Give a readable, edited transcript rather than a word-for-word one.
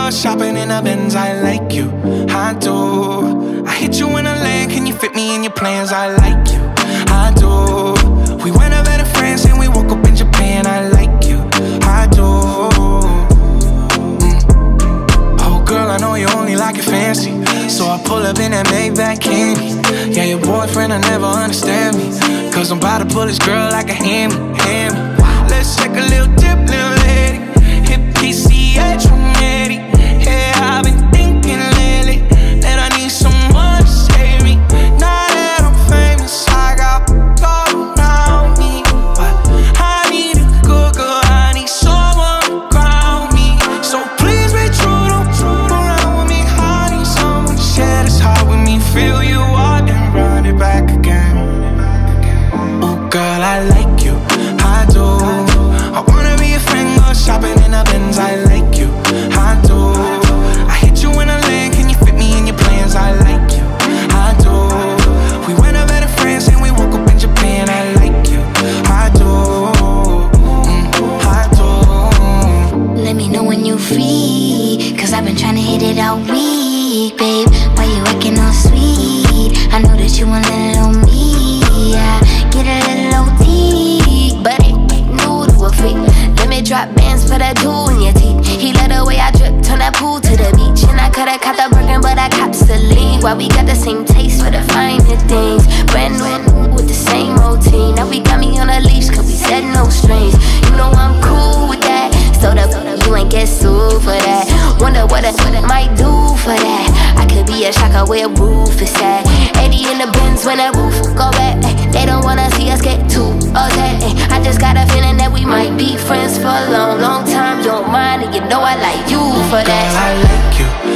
go shopping in a Benz, I like you, I do. I hit you in a lane, can you fit me in your plans? I like you, I do. We went over to France and we woke up in Japan, I like you, I do. Oh girl, I know you only like it fancy, so I pull up in that Maybach candy. Yeah, your boyfriend will never understand me, cause I'm about to pull this girl like a hammy. Let's take a little dip, little lady. Hit PCH from Eddie. Yeah, I've been thinking lately that I need someone to save me. Now that I'm famous, I got all around me, but I need a good girl, I need someone to ground me. So please be true, don't around with me. I need someone to share this heart with me. Feel you out and run it back again. Oh girl, I like you, I do. I wanna be a friend, go shopping in a Benz, I like you, I do. I hit you in a lane, can you fit me in your plans? I like you, I do. We went over to France and we woke up in Japan, I like you, I do, I do. Let me know when you free, cause I've been trying to hit it all week, babe. Why you acting all sweet? I know that you want a little me, yeah. Get a little OT, but it ain't new to a freak. Let me drop bands for that jewel in your teeth. He let the way I drip, turn that pool to the beach. And I coulda caught the Birkin, but I cops the lead. Why we got the same taste for the finer things. Brand new with the same routine. Now we got me on a leash, cause we said no strings. You know I'm cool with that, so that you ain't get sued for that. Wonder what I might do for that. I could be a shocker where a roof is at. 80 in the Benz when that roof go back. They don't wanna see us get too upset. I just got a feeling that we might be friends for a long, long time. You don't mind, and you know I like you for that. Girl, I like you,